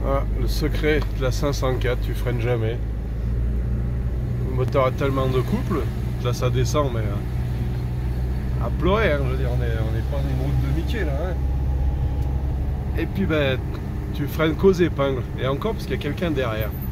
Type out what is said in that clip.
Ah, le secret de la 504, tu freines jamais. Le moteur a tellement de couple, là ça descend, mais à pleurer, hein, je veux dire, on est pas dans une route de Mickey là. Hein. Et puis ben, tu freines qu'aux épingles, et encore parce qu'il y a quelqu'un derrière.